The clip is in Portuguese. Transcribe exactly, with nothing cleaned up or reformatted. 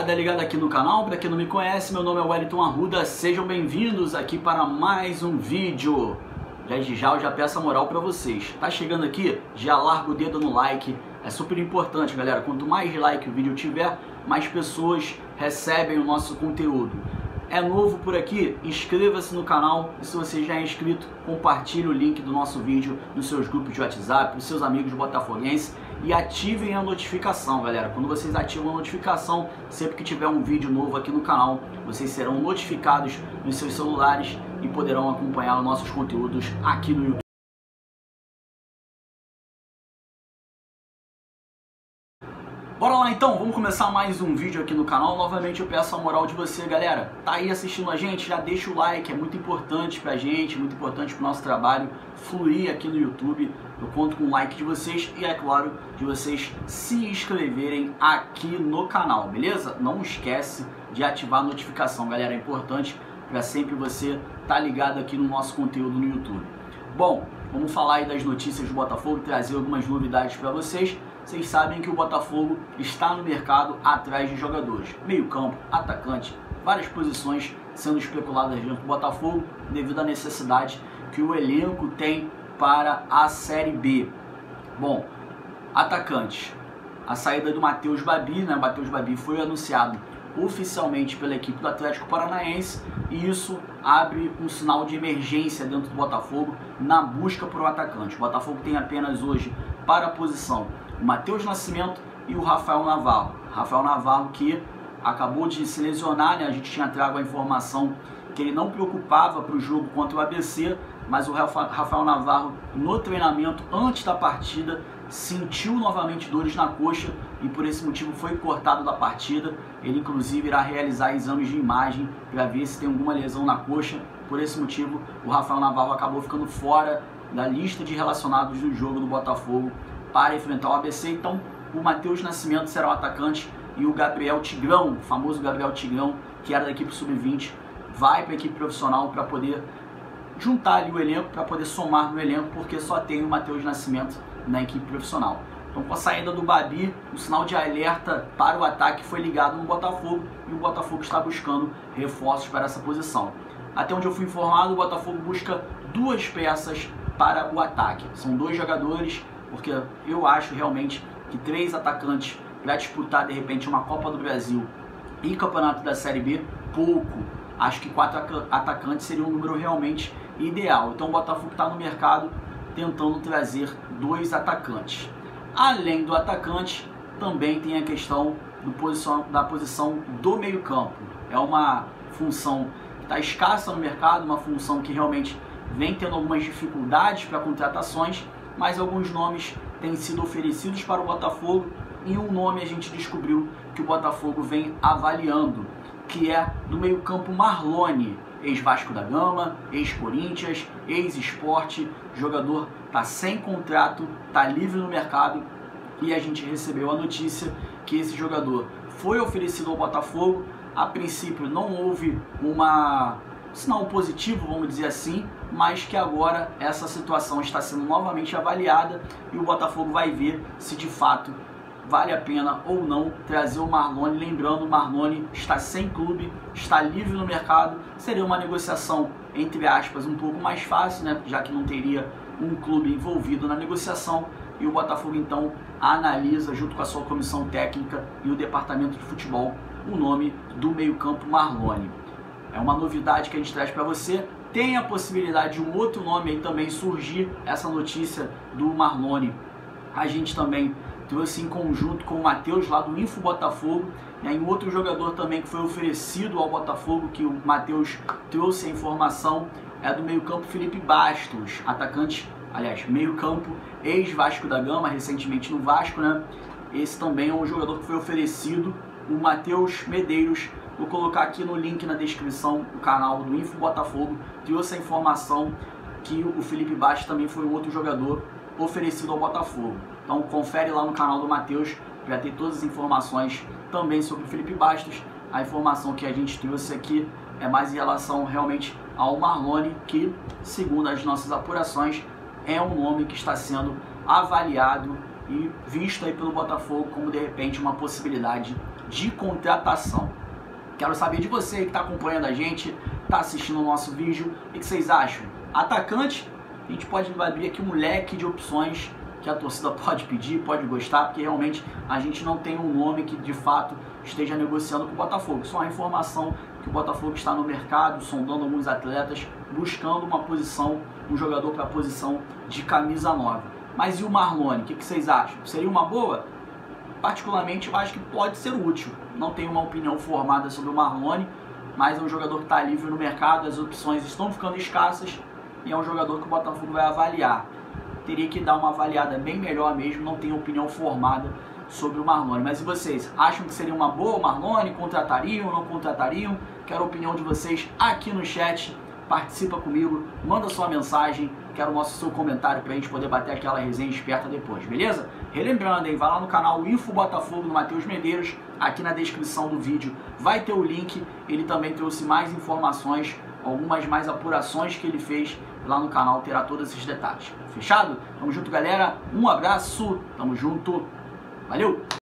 rapaziada ligada aqui no canal, para quem não me conhece, meu nome é Wellington Arruda, sejam bem-vindos aqui para mais um vídeo. Desde já eu já peço a moral para vocês, tá chegando aqui, já larga o dedo no like, é super importante galera, quanto mais like o vídeo tiver, mais pessoas recebem o nosso conteúdo. É novo por aqui? Inscreva-se no canal e se você já é inscrito, compartilhe o link do nosso vídeo nos seus grupos de WhatsApp, nos seus amigos botafoguenses e ativem a notificação, galera. Quando vocês ativam a notificação, sempre que tiver um vídeo novo aqui no canal, vocês serão notificados nos seus celulares e poderão acompanhar os nossos conteúdos aqui no YouTube. Bora lá então, vamos começar mais um vídeo aqui no canal. Novamente eu peço a moral de você, galera. Tá aí assistindo a gente? Já deixa o like, é muito importante pra gente, muito importante pro nosso trabalho fluir aqui no YouTube. Eu conto com o like de vocês e, é claro, de vocês se inscreverem aqui no canal, beleza? Não esquece de ativar a notificação, galera, é importante para sempre você tá ligado aqui no nosso conteúdo no YouTube. Bom, vamos falar aí das notícias do Botafogo, trazer algumas novidades para vocês. Vocês sabem que o Botafogo está no mercado atrás de jogadores, meio campo, atacante, várias posições sendo especuladas dentro do Botafogo devido à necessidade que o elenco tem para a Série B. Bom, atacantes, a saída do Matheus Babi, né? Matheus Babi foi anunciado oficialmente pela equipe do Atlético Paranaense e isso abre um sinal de emergência dentro do Botafogo na busca por um atacante. O Botafogo tem apenas hoje para a posição o Matheus Nascimento e o Rafael Navarro. Rafael Navarro que acabou de se lesionar, né? A gente tinha trago a informação que ele não preocupava para o jogo contra o A B C, mas o Rafael Navarro no treinamento antes da partida sentiu novamente dores na coxa e por esse motivo foi cortado da partida. Ele inclusive irá realizar exames de imagem para ver se tem alguma lesão na coxa. Por esse motivo o Rafael Navarro acabou ficando fora da lista de relacionados do jogo do Botafogo para enfrentar o A B C. Então o Matheus Nascimento será o atacante e o Gabriel Tigrão, o famoso Gabriel Tigrão, que era da equipe sub vinte, vai para a equipe profissional para poder juntar ali o elenco, para poder somar no elenco, porque só tem o Matheus Nascimento na equipe profissional. Então com a saída do Babi, o sinal de alerta para o ataque foi ligado no Botafogo e o Botafogo está buscando reforços para essa posição. Até onde eu fui informado, o Botafogo busca duas peças para o ataque. São dois jogadores, porque eu acho realmente que três atacantes para disputar de repente uma Copa do Brasil e Campeonato da Série B, pouco. Acho que quatro atacantes seria um número realmente ideal. Então o Botafogo está no mercado tentando trazer dois atacantes. Além do atacante, também tem a questão do posição, da posição do meio campo. É uma função que está escassa no mercado, uma função que realmente vem tendo algumas dificuldades para contratações, mas alguns nomes têm sido oferecidos para o Botafogo e um nome a gente descobriu que o Botafogo vem avaliando, que é do meio campo Marlone, ex-Vasco da Gama, ex-Corinthians, ex-Sport, jogador está sem contrato, está livre no mercado e a gente recebeu a notícia que esse jogador foi oferecido ao Botafogo. A princípio não houve uma sinal positivo, vamos dizer assim, mas que agora essa situação está sendo novamente avaliada e o Botafogo vai ver se de fato vale a pena ou não trazer o Marlone. Lembrando, o Marlone está sem clube, está livre no mercado, seria uma negociação, entre aspas, um pouco mais fácil, né? Já que não teria um clube envolvido na negociação, e o Botafogo então analisa junto com a sua comissão técnica e o departamento de futebol o nome do meio campo Marlone. É uma novidade que a gente traz para você. Tem a possibilidade de um outro nome aí também surgir, essa notícia do Marlone. A gente também trouxe em conjunto com o Matheus lá do Info Botafogo, e aí um outro jogador também que foi oferecido ao Botafogo, que o Matheus trouxe a informação, é do meio campo Felipe Bastos, atacante, aliás, meio campo ex-Vasco da Gama, recentemente no Vasco, né? Esse também é um jogador que foi oferecido, o Matheus Medeiros. Vou colocar aqui no link na descrição o canal do Info Botafogo, trouxe a informação que o Felipe Bastos também foi um outro jogador oferecido ao Botafogo. Então confere lá no canal do Matheus para ter todas as informações também sobre o Felipe Bastos. A informação que a gente trouxe aqui é mais em relação realmente ao Marlone, que segundo as nossas apurações é um nome que está sendo avaliado e visto aí pelo Botafogo como de repente uma possibilidade de contratação. Quero saber de você que está acompanhando a gente, está assistindo o nosso vídeo, o que vocês acham? Atacante, a gente pode abrir aqui um leque de opções que a torcida pode pedir, pode gostar, porque realmente a gente não tem um nome que de fato esteja negociando com o Botafogo. Só a informação que o Botafogo está no mercado, sondando alguns atletas, buscando uma posição, um jogador para a posição de camisa nove. Mas e o Marlone? O que vocês acham? Seria uma boa? Particularmente eu acho que pode ser útil. Não tenho uma opinião formada sobre o Marlone, mas é um jogador que está livre no mercado, as opções estão ficando escassas e é um jogador que o Botafogo vai avaliar. Teria que dar uma avaliada bem melhor mesmo, não tenho opinião formada sobre o Marlone. Mas e vocês? Acham que seria uma boa o Marlone? Contratariam, não contratariam? Quero a opinião de vocês aqui no chat. Participa comigo, manda sua mensagem, quero o nosso seu comentário para a gente poder bater aquela resenha esperta depois, beleza? Relembrando, hein, vai lá no canal Info Botafogo do Matheus Medeiros, aqui na descrição do vídeo vai ter o link, ele também trouxe mais informações, algumas mais apurações que ele fez lá no canal, terá todos esses detalhes. Fechado? Tamo junto, galera, um abraço, tamo junto, valeu!